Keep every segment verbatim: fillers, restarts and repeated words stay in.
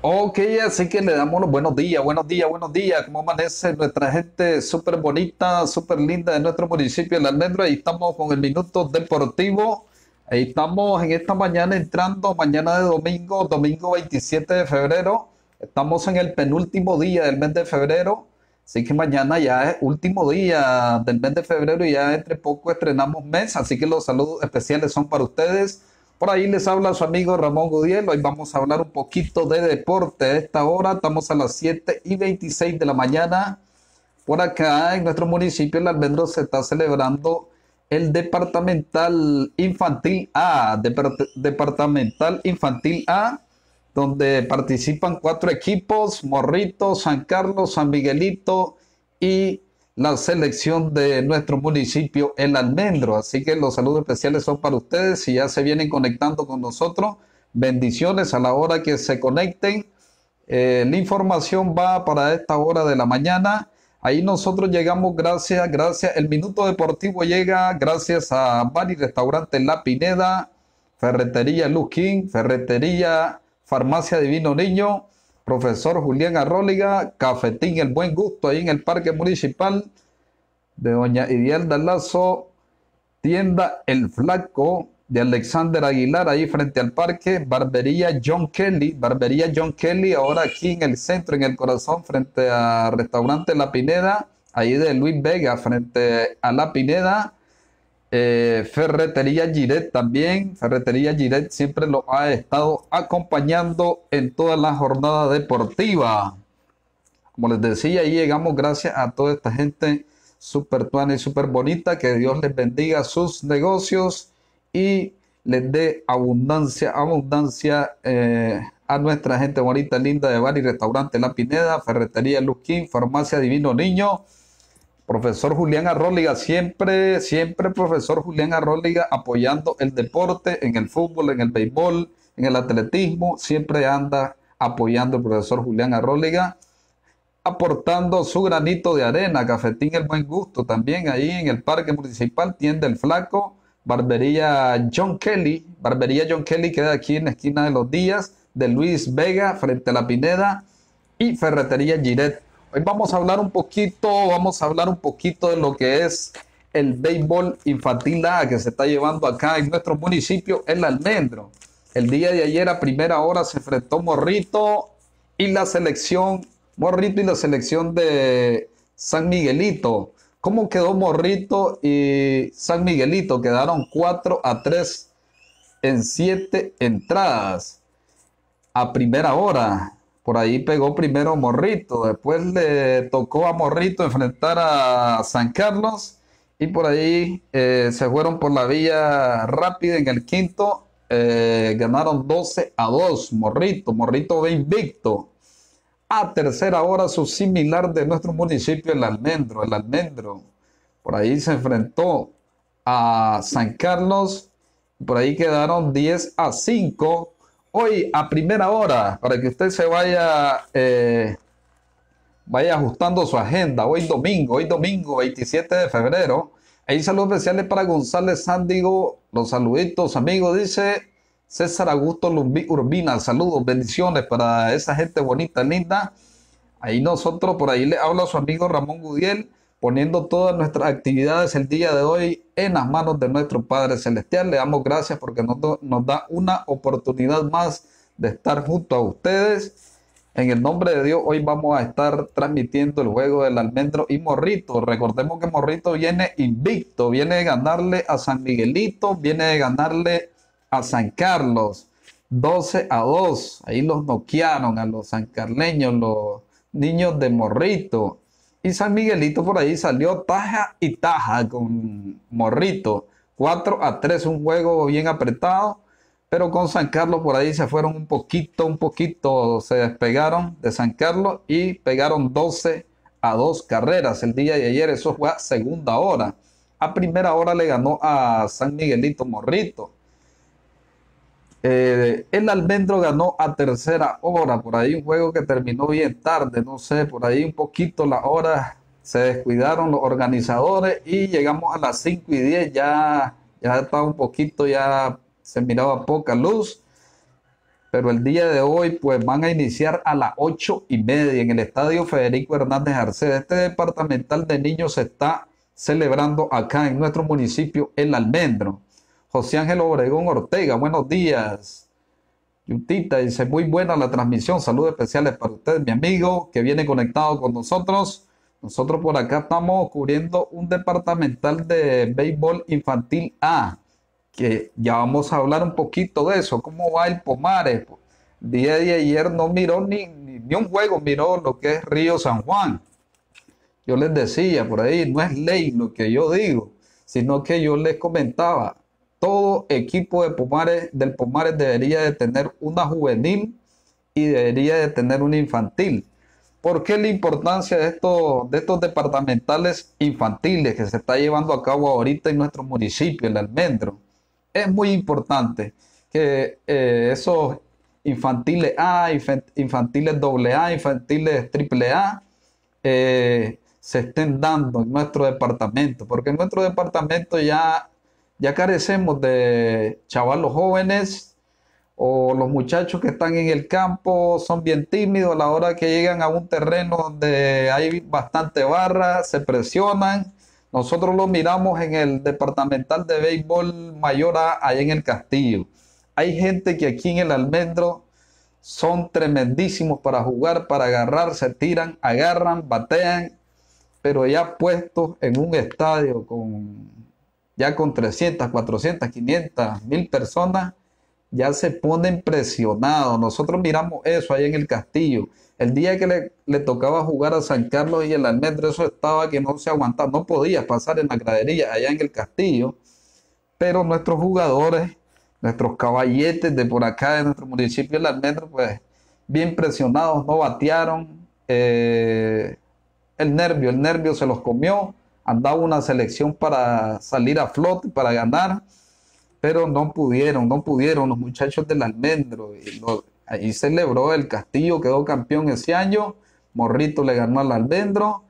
Ok, así que le damos los buenos días, buenos días, buenos días. ¿Cómo amanece nuestra gente súper bonita, súper linda de nuestro municipio de La Almendra? Ahí estamos con el Minuto Deportivo. Ahí estamos en esta mañana entrando, mañana de domingo, domingo veintisiete de febrero. Estamos en el penúltimo día del mes de febrero. Así que mañana ya es último día del mes de febrero y ya entre poco estrenamos mes. Así que los saludos especiales son para ustedes. Por ahí les habla su amigo Ramón Gudiel. Hoy vamos a hablar un poquito de deporte. A esta hora estamos a las siete y veintiséis de la mañana. Por acá en nuestro municipio, el Almendro, se está celebrando el Departamental Infantil A. Depart- Departamental Infantil A, donde participan cuatro equipos: Morrito, San Carlos, San Miguelito y la selección de nuestro municipio, El Almendro. Así que los saludos especiales son para ustedes. Si ya se vienen conectando con nosotros, bendiciones a la hora que se conecten. Eh, la información va para esta hora de la mañana. Ahí nosotros llegamos gracias, gracias. El Minuto Deportivo llega gracias a Bar y Restaurante La Pineda, Ferretería Luquín, Ferretería Farmacia Divino Niño, Profesor Julián Arróliga, Cafetín El Buen Gusto, ahí en el Parque Municipal de Doña Idialda Lazo, Tienda El Flaco de Alexander Aguilar, ahí frente al parque, Barbería John Kelly, Barbería John Kelly, ahora aquí en el centro, en el corazón, frente a Restaurante La Pineda, ahí de Luis Vega, frente a La Pineda. Eh, Ferretería Giret también, Ferretería Giret siempre lo ha estado acompañando en toda la jornada deportiva. Como les decía, ahí llegamos gracias a toda esta gente súper tuana y súper bonita. Que Dios les bendiga sus negocios y les dé abundancia, abundancia eh, a nuestra gente bonita, linda de Bar y Restaurante La Pineda, Ferretería Luquín, Farmacia Divino Niño. Profesor Julián Arróliga, siempre, siempre profesor Julián Arróliga apoyando el deporte, en el fútbol, en el béisbol, en el atletismo, siempre anda apoyando el profesor Julián Arróliga, aportando su granito de arena. Cafetín El Buen Gusto también ahí en el Parque Municipal, Tienda El Flaco, Barbería John Kelly, Barbería John Kelly queda aquí en la esquina de los Días, de Luis Vega, frente a La Pineda, y Ferretería Giret. Hoy vamos a hablar un poquito, vamos a hablar un poquito de lo que es el béisbol infantil A que se está llevando acá en nuestro municipio, El Almendro. El día de ayer a primera hora se enfrentó Morrito y la selección, Morrito y la selección de San Miguelito. ¿Cómo quedó Morrito y San Miguelito? Quedaron cuatro a tres en siete entradas a primera hora. Por ahí pegó primero Morrito, después le tocó a Morrito enfrentar a San Carlos y por ahí eh, se fueron por la vía rápida en el quinto. Eh, ganaron doce a dos. Morrito, Morrito ve invicto. A tercera hora su similar de nuestro municipio, el Almendro, el Almendro. Por ahí se enfrentó a San Carlos, por ahí quedaron diez a cinco. Hoy a primera hora, para que usted se vaya, eh, vaya ajustando su agenda. Hoy domingo, hoy domingo veintisiete de febrero. Hay saludos especiales para González Sándigo. Los saluditos, amigos, dice César Augusto Lumbi- Urbina. Saludos, bendiciones para esa gente bonita, linda. Ahí nosotros, por ahí le habla su amigo Ramón Gudiel, poniendo todas nuestras actividades el día de hoy en las manos de nuestro Padre Celestial. Le damos gracias porque nos, do- nos da una oportunidad más de estar junto a ustedes. En el nombre de Dios, hoy vamos a estar transmitiendo el juego del Almendro y Morrito. Recordemos que Morrito viene invicto, viene de ganarle a San Miguelito, viene de ganarle a San Carlos, doce a dos. Ahí los noquearon a los sancarleños, los niños de Morrito. Y San Miguelito por ahí salió taja y taja con Morrito. cuatro a tres, un juego bien apretado. Pero con San Carlos por ahí se fueron un poquito, un poquito, se despegaron de San Carlos y pegaron doce a dos carreras el día de ayer. Eso fue a segunda hora. A primera hora le ganó a San Miguelito Morrito. Eh, el Almendro ganó a tercera hora, por ahí un juego que terminó bien tarde, no sé, por ahí un poquito las horas se descuidaron los organizadores y llegamos a las cinco y diez, ya, ya estaba un poquito, ya se miraba poca luz. pero el día de hoy pues van a iniciar a las ocho y media en el Estadio Federico Hernández Arceda. Este departamental de niños se está celebrando acá en nuestro municipio, El Almendro. José Ángel Obregón Ortega, buenos días. Yutita dice, muy buena la transmisión, saludos especiales para usted, mi amigo, que viene conectado con nosotros. Nosotros por acá estamos cubriendo un departamental de béisbol infantil A, que ya vamos a hablar un poquito de eso, cómo va el Pomares. El día de ayer no miró ni, ni, ni un juego, miró lo que es Río San Juan. Yo les decía por ahí, no es ley lo que yo digo, sino que yo les comentaba, todo equipo de Pomares, del Pomares debería de tener una juvenil y debería de tener una infantil. ¿Por qué la importancia de estos, de estos departamentales infantiles que se está llevando a cabo ahorita en nuestro municipio, El Almendro? Es muy importante que eh, esos infantiles A, infantiles doble A, infantiles triple A, eh, se estén dando en nuestro departamento, porque en nuestro departamento ya, ya carecemos de chavalos jóvenes o los muchachos que están en el campo son bien tímidos a la hora que llegan a un terreno donde hay bastante barra, se presionan. Nosotros lo miramos en el departamental de béisbol mayor A, allá en el Castillo. Hay gente que aquí en El Almendro son tremendísimos para jugar, para agarrar, se tiran, agarran, batean, pero ya puestos en un estadio con, ya con trescientas, cuatrocientas, quinientas, mil personas, ya se ponen presionados. Nosotros miramos eso allá en el Castillo. El día que le, le tocaba jugar a San Carlos y El Almendro, eso estaba que no se aguantaba, no podía pasar en la gradería allá en el Castillo, pero nuestros jugadores, nuestros caballetes de por acá, de nuestro municipio El Almendro, pues bien presionados, no batearon, eh, el nervio, el nervio se los comió, andaba una selección para salir a flote, para ganar, pero no pudieron, no pudieron los muchachos del Almendro. Y lo, ahí celebró el Castillo, quedó campeón ese año, Morrito le ganó al Almendro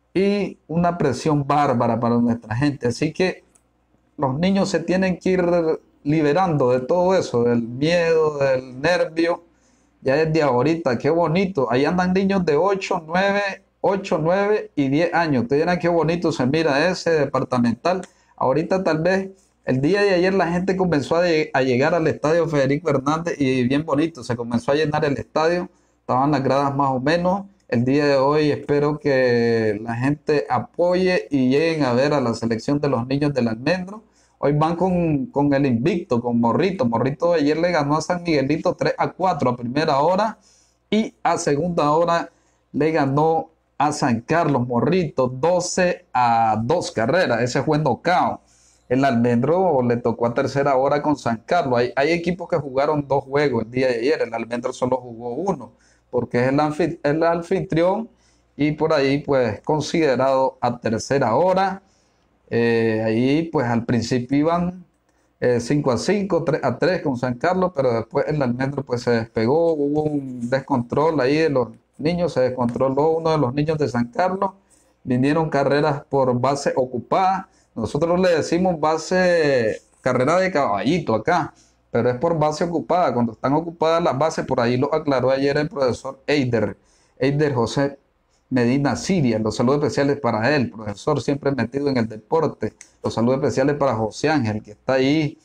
y una presión bárbara para nuestra gente. Así que los niños se tienen que ir liberando de todo eso, del miedo, del nervio, ya desde ahorita. Qué bonito, ahí andan niños de ocho, nueve, ocho, nueve y diez años. Ustedes verán qué bonito se mira ese departamental. Ahorita tal vez el día de ayer la gente comenzó a, a llegar al estadio Federico Hernández y bien bonito, se comenzó a llenar el estadio, estaban las gradas más o menos. El día de hoy espero que la gente apoye y lleguen a ver a la selección de los niños del Almendro. Hoy van con, con el invicto, con Morrito. Morrito ayer le ganó a San Miguelito tres a cuatro a primera hora y a segunda hora le ganó a San Carlos Morrito doce a dos carreras. Ese fue knockout. El Almendro le tocó a tercera hora con San Carlos. Hay, hay equipos que jugaron dos juegos el día de ayer. El Almendro solo jugó uno, porque es el, anfit el anfitrión y por ahí pues considerado a tercera hora. Eh, ahí pues al principio iban eh, cinco a cinco, tres a tres con San Carlos, pero después el Almendro pues se despegó, hubo un descontrol ahí de los niños, se descontroló uno de los niños de San Carlos, vinieron carreras por base ocupada. Nosotros le decimos base, carrera de caballito acá, pero es por base ocupada. Cuando están ocupadas las bases, por ahí lo aclaró ayer el profesor Eider, Eider José Medina Siria. Los saludos especiales para él, profesor siempre metido en el deporte. Los saludos especiales para José Ángel, que está ahí.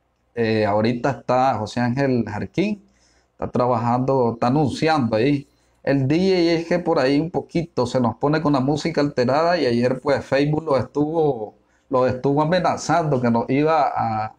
Eh, ahorita está José Ángel Jarquín, está trabajando, está anunciando ahí el D J. Es que por ahí un poquito se nos pone con la música alterada y ayer pues Facebook lo estuvo lo estuvo amenazando que nos iba a...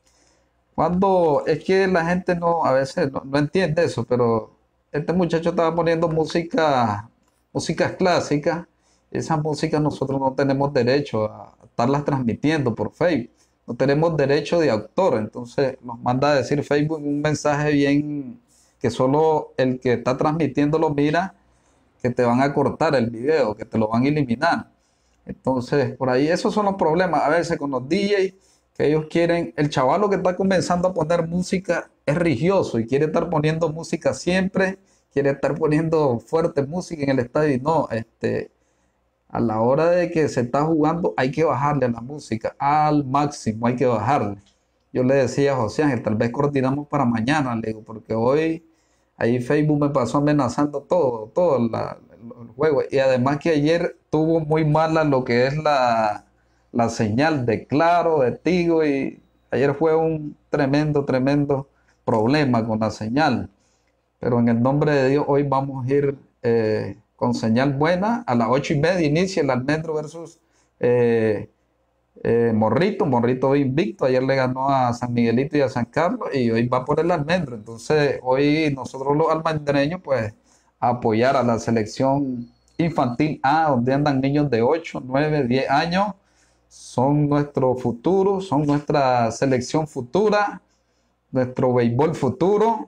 Cuando es que la gente no, a veces no, no entiende eso, pero este muchacho estaba poniendo música, músicas clásicas. Esas músicas nosotros no tenemos derecho a estarlas transmitiendo por Facebook. No tenemos derecho de autor. Entonces nos manda a decir Facebook un mensaje bien que solo el que está transmitiendo lo mira, que te van a cortar el video, que te lo van a eliminar. Entonces, por ahí esos son los problemas a veces con los D Js, que ellos quieren, el chavalo que está comenzando a poner música es religioso y quiere estar poniendo música siempre, quiere estar poniendo fuerte música en el estadio y no, este, a la hora de que se está jugando hay que bajarle a la música al máximo, hay que bajarle. Yo le decía a José Ángel, tal vez coordinamos para mañana, le digo, porque hoy ahí Facebook me pasó amenazando todo, todo la- el juego. Y además que ayer tuvo muy mala lo que es la, la señal de Claro, de Tigo, y ayer fue un tremendo, tremendo problema con la señal. Pero en el nombre de Dios, hoy vamos a ir eh, con señal buena. A las ocho y media inicia el Almendro versus eh, eh, Morrito. Morrito invicto. Ayer le ganó a San Miguelito y a San Carlos y hoy va por el Almendro. Entonces, hoy nosotros los almendreños, pues, a apoyar a la selección infantil A, donde andan niños de ocho, nueve, diez años. Son nuestro futuro, son nuestra selección futura, nuestro béisbol futuro.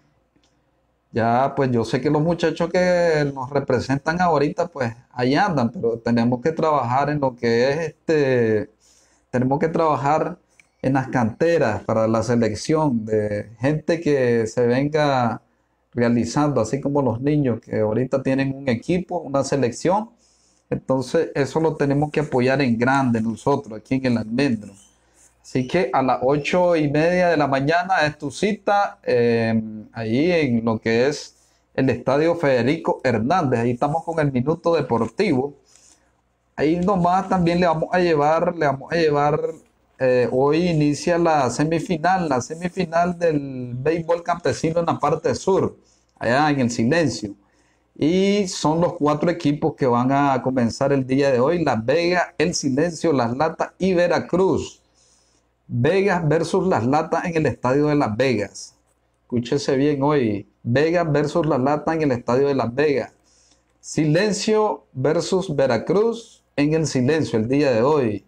Ya, pues yo sé que los muchachos que nos representan ahorita, pues ahí andan, pero tenemos que trabajar en lo que es este, tenemos que trabajar en las canteras para la selección de gente que se venga realizando, así como los niños que ahorita tienen un equipo, una selección. Entonces, eso lo tenemos que apoyar en grande nosotros aquí en el Almendro. Así que a las ocho y media de la mañana es tu cita eh, ahí en lo que es el Estadio Federico Hernández. Ahí estamos con el Minuto Deportivo. Ahí nomás también le vamos a llevar, le vamos a llevar, eh, hoy inicia la semifinal, la semifinal del béisbol campesino en la parte sur, allá en el Silencio. Y son los cuatro equipos que van a comenzar el día de hoy: Las Vegas, El Silencio, Las Latas y Veracruz. Vegas versus Las Latas en el estadio de Las Vegas. Escúchese bien hoy. Vegas versus Las Latas en el estadio de Las Vegas. Silencio versus Veracruz en el Silencio el día de hoy.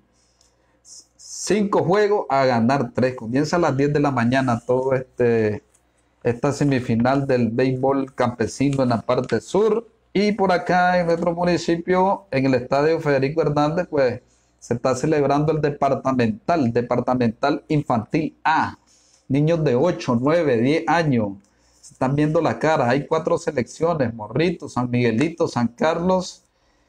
Cinco juegos a ganar tres. Comienza a las diez de la mañana todo este, esta semifinal del béisbol campesino en la parte sur. Y por acá en nuestro municipio, en el estadio Federico Hernández, pues se está celebrando el departamental, departamental infantil A. Niños de ocho, nueve, diez años. Se están viendo la cara. Hay cuatro selecciones: Morrito, San Miguelito, San Carlos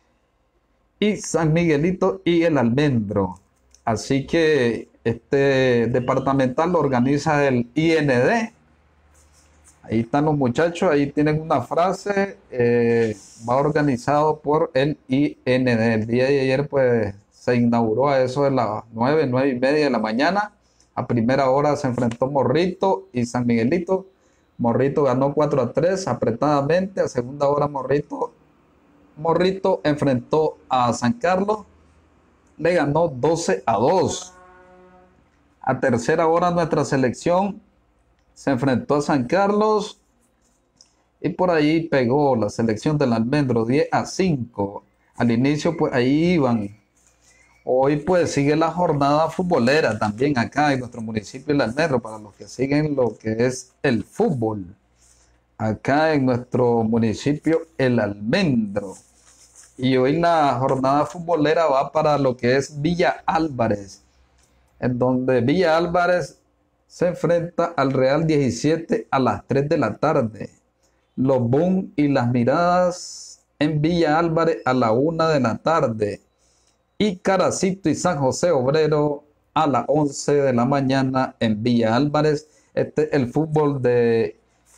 y San Miguelito y el Almendro. Así que este departamental lo organiza el I N D. Ahí están los muchachos, ahí tienen una frase, eh, va organizado por el I N D. El día de ayer pues se inauguró a eso de las nueve, nueve y media de la mañana. A primera hora se enfrentó Morrito y San Miguelito. Morrito ganó cuatro a tres apretadamente. A segunda hora Morrito, Morrito enfrentó a San Carlos, le ganó doce a dos. A tercera hora nuestra selección se enfrentó a San Carlos y por ahí pegó la selección del Almendro diez a cinco. Al inicio pues ahí iban. Hoy pues sigue la jornada futbolera también acá en nuestro municipio El Almendro, para los que siguen lo que es el fútbol. Acá en nuestro municipio El Almendro. Y hoy la jornada futbolera va para lo que es Villa Álvarez, en donde Villa Álvarez se enfrenta al Real diecisiete a las tres de la tarde. Los Boom y las Miradas en Villa Álvarez a la una de la tarde. Y Caracito y San José Obrero a las once de la mañana en Villa Álvarez. Este es el fútbol de,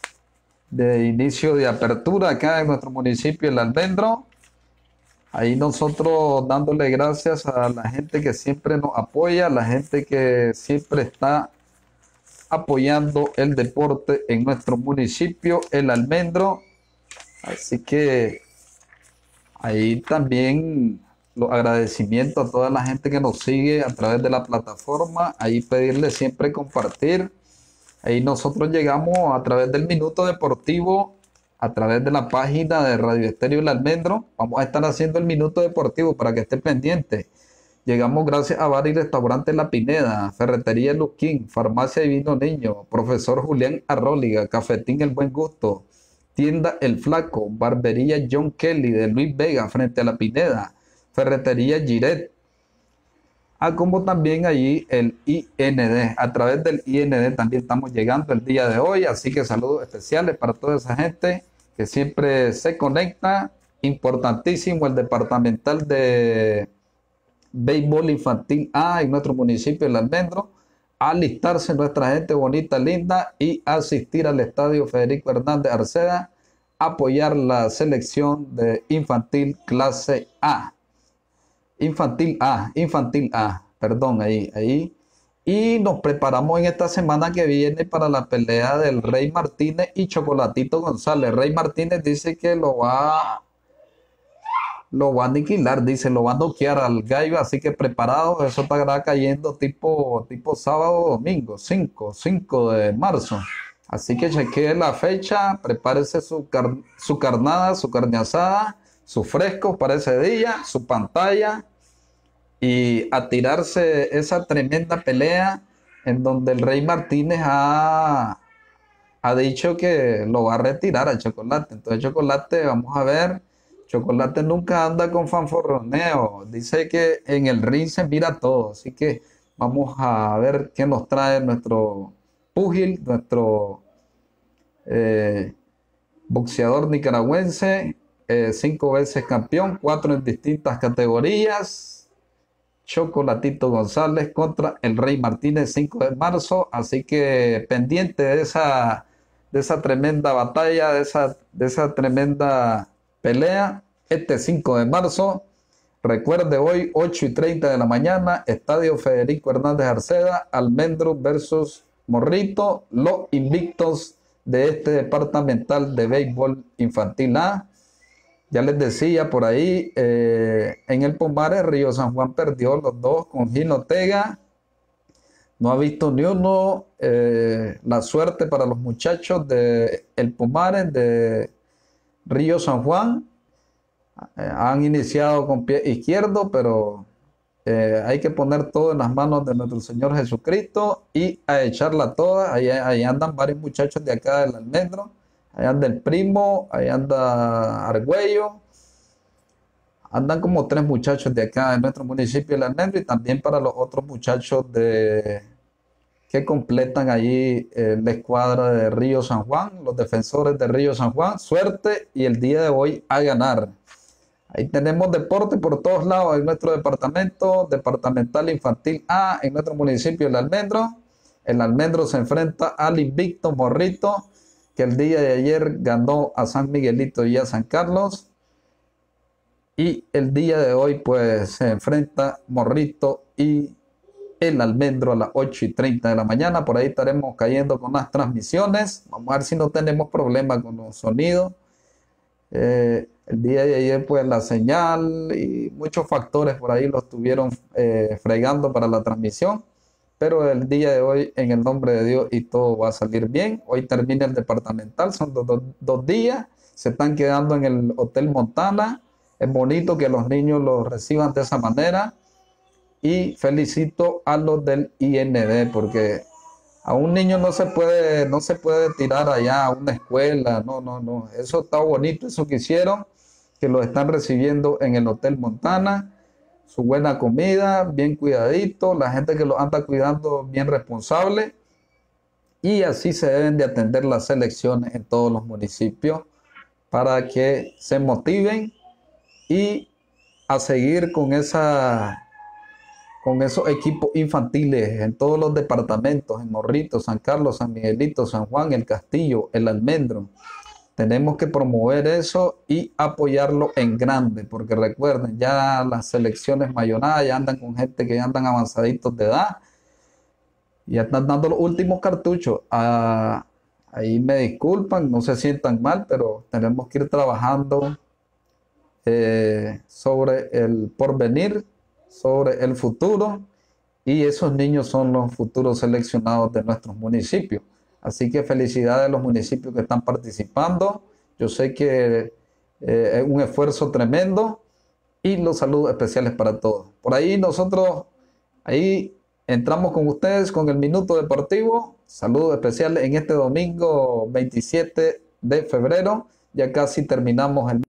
de inicio de apertura acá en nuestro municipio El Almendro. Ahí nosotros dándole gracias a la gente que siempre nos apoya, la gente que siempre está apoyando el deporte en nuestro municipio El Almendro. Así que ahí también los agradecimientos a toda la gente que nos sigue a través de la plataforma. Ahí pedirle siempre compartir. Ahí nosotros llegamos a través del Minuto Deportivo, a través de la página de Radio Estéreo El Almendro. Vamos a estar haciendo el Minuto Deportivo para que esté pendiente. Llegamos gracias a Bar y Restaurante La Pineda, Ferretería Luquín, Farmacia Divino Niño, Profesor Julián Arróliga, Cafetín El Buen Gusto, Tienda El Flaco, Barbería John Kelly de Luis Vega frente a La Pineda, Ferretería Giret, a como también allí el I N D. A través del I N D también estamos llegando el día de hoy, así que saludos especiales para toda esa gente que siempre se conecta. Importantísimo el departamental de béisbol infantil A en nuestro municipio El Almendro. alistarse nuestra gente bonita, linda y asistir al estadio Federico Hernández Arceda, apoyar la selección de infantil clase A. Infantil A, infantil A, perdón, ahí, ahí. Y nos preparamos en esta semana que viene para la pelea del Rey Martínez y Chocolatito González. Rey Martínez dice que lo va, lo va a aniquilar, dice, lo va a noquear al gallo, así que preparados, eso estará cayendo tipo, tipo sábado o domingo, cinco, cinco de marzo. Así que chequee la fecha, prepárese su, car su carnada, su carne asada, su fresco para ese día, su pantalla y a tirarse esa tremenda pelea en donde el Rey Martínez ha, ha dicho que lo va a retirar a Chocolate. Entonces Chocolate, vamos a ver, Chocolate nunca anda con fanforroneo, dice que en el ring se mira todo, así que vamos a ver qué nos trae nuestro púgil, nuestro eh, boxeador nicaragüense, eh, cinco veces campeón, cuatro en distintas categorías. Chocolatito González contra el Rey Martínez, cinco de marzo, así que pendiente de esa, de esa tremenda batalla, de esa, de esa tremenda pelea, este cinco de marzo. Recuerde hoy, ocho y treinta de la mañana, Estadio Federico Hernández Arceda, Almendro versus Morrito, los invictos de este departamental de béisbol infantil A. Ya les decía por ahí, eh, en el Pomares, Río San Juan perdió los dos con Gino Ortega. No ha visto ni uno. Eh, la suerte para los muchachos de el Pomares de Río San Juan. Eh, han iniciado con pie izquierdo, pero eh, hay que poner todo en las manos de nuestro Señor Jesucristo y a echarla toda. Ahí, ahí andan varios muchachos de acá del Almendro. Ahí anda el primo, ahí anda Argüello. Andan como tres muchachos de acá en nuestro municipio del Almendro y también para los otros muchachos de, que completan allí eh, la escuadra de Río San Juan, los defensores de Río San Juan. Suerte y el día de hoy a ganar. Ahí tenemos deporte por todos lados en nuestro departamento, departamental infantil A, en nuestro municipio del Almendro. El Almendro se enfrenta al invicto Morrito, que el día de ayer ganó a San Miguelito y a San Carlos. Y el día de hoy pues se enfrenta Morrito y el Almendro a las ocho y treinta de la mañana. Por ahí estaremos cayendo con las transmisiones. Vamos a ver si no tenemos problemas con los sonidos. Eh, el día de ayer pues la señal y muchos factores por ahí lo estuvieron eh, fregando para la transmisión. Pero el día de hoy, en el nombre de Dios, y todo va a salir bien. Hoy termina el departamental, son dos, dos, dos días. Se están quedando en el Hotel Montana. Es bonito que los niños los reciban de esa manera. Y felicito a los del I N D, porque a un niño no se puede, no se puede tirar allá a una escuela. No, no, no. Eso está bonito, eso que hicieron, que lo están recibiendo en el Hotel Montana. Su buena comida, bien cuidadito, la gente que lo anda cuidando bien responsable, y así se deben de atender las selecciones en todos los municipios para que se motiven y a seguir con esa con esos equipos infantiles en todos los departamentos, en Morrito, San Carlos, San Miguelito, San Juan, El Castillo, El Almendro. Tenemos que promover eso y apoyarlo en grande, porque recuerden, ya las selecciones mayonadas ya andan con gente que ya andan avanzaditos de edad, y ya están dando los últimos cartuchos. Ah, ahí me disculpan, no se sientan mal, pero tenemos que ir trabajando eh, sobre el porvenir, sobre el futuro, y esos niños son los futuros seleccionados de nuestros municipios. Así que felicidades a los municipios que están participando. Yo sé que eh, es un esfuerzo tremendo, y los saludos especiales para todos. Por ahí nosotros, ahí entramos con ustedes con el Minuto Deportivo. Saludos especiales en este domingo veintisiete de febrero. Ya casi terminamos el